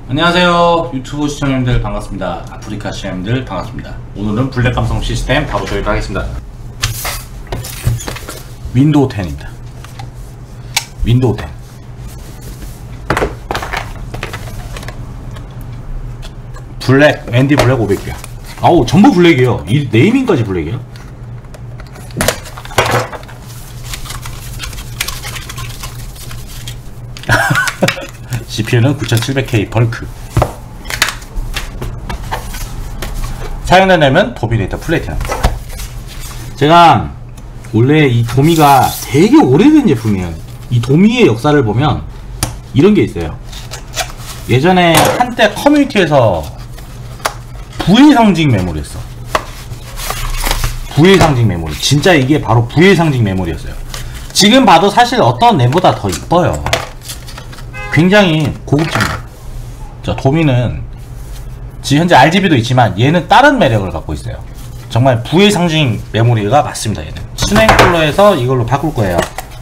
안녕하세요 유튜브 시청자님들 반갑습니다. 아프리카 시청자님들 반갑습니다. 오늘은 블랙 감성 시스템 가보도록 하겠습니다. 윈도우 10입니다. 윈도우 10 블랙, 앤디 블랙 500개야. 아우 전부 블랙이에요. 이 네이밍까지 블랙이에요. CPU는 9700K 벌크. 사용된 램은 도미네이터 플래티넘. 제가 원래 이 도미가 되게 오래된 제품이에요. 이 도미의 역사를 보면 이런 게 있어요. 예전에 한때 커뮤니티에서 부의 상징 메모리였어. 부의 상징 메모리. 진짜 이게 바로 부의 상징 메모리였어요. 지금 봐도 사실 어떤 램보다 더 이뻐요. 굉장히 고급집니다. 저 도미는 지금 현재 RGB도 있지만 얘는 다른 매력을 갖고 있어요. 정말 부의 상징 메모리가 맞습니다. 얘는 스낵 컬러에서 이걸로 바꿀 거예요.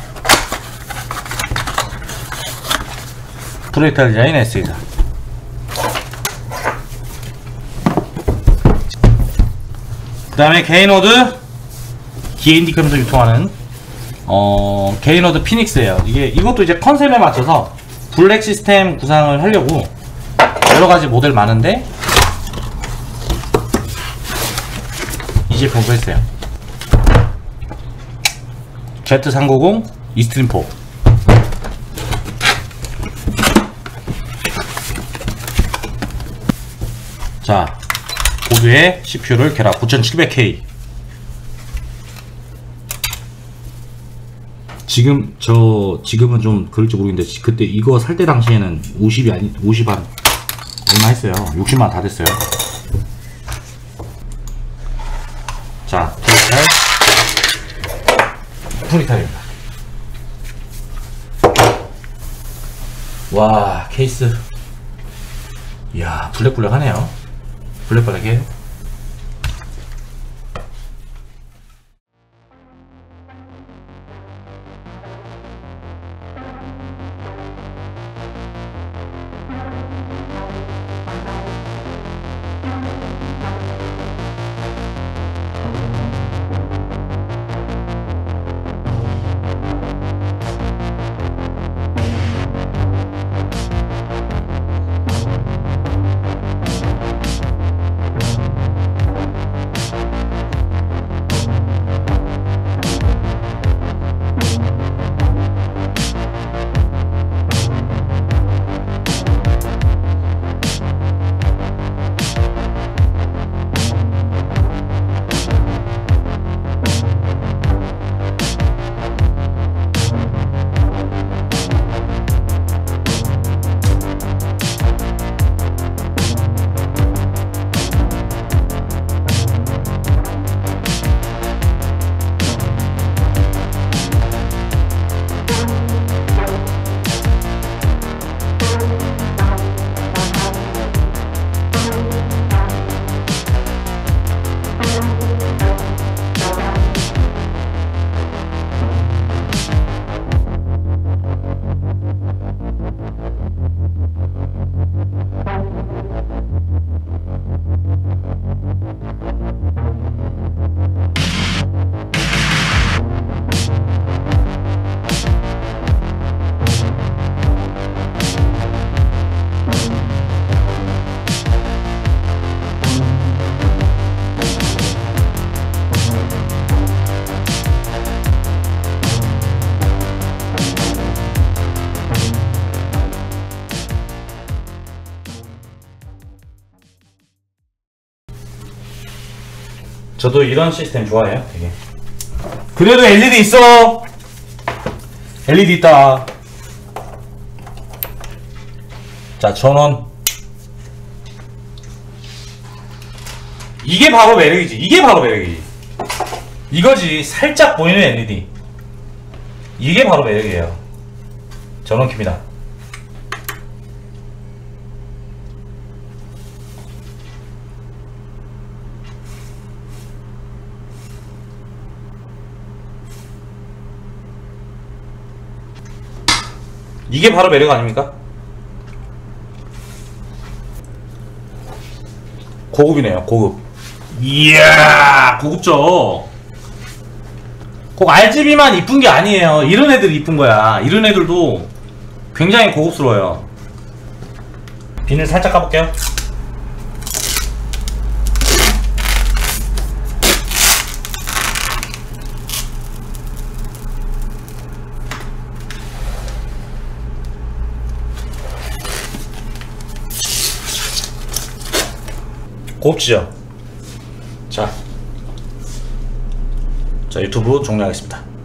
프로젝터 디자인 S이다. 그 다음에 게이노드 기인디컴에서 유통하는 게이노드 피닉스예요. 이것도 이제 컨셉에 맞춰서 블랙 시스템 구상을 하려고 여러가지 모델 많은데 이 제품 구했어요. Z390 이스트림4. 자, 보드에 CPU를 결합 9700K. 지금은 좀 그럴지 모르겠는데 그때 이거 살 때 당시에는 50 한 얼마 했어요. 60만 다 됐어요. 자, 프리탈입니다. 와, 케이스. 이야, 블랙블랙 하네요. 블랙블랙이에요. 저도 이런 시스템 좋아해요. 되게. 그래도 LED 있어. LED 있다. 자, 전원. 이게 바로 매력이지. 이게 바로 매력이지. 이거지. 살짝 보이는 LED. 이게 바로 매력이에요. 전원 킵니다. 이게 바로 매력 아닙니까? 고급이네요, 고급. 이야, 고급져. 꼭 RGB만 이쁜 게 아니에요. 이런 애들이 이쁜 거야. 이런 애들도 굉장히 고급스러워요. 비닐 살짝 까볼게요. 고급지죠? 자, 유튜브 종료하겠습니다.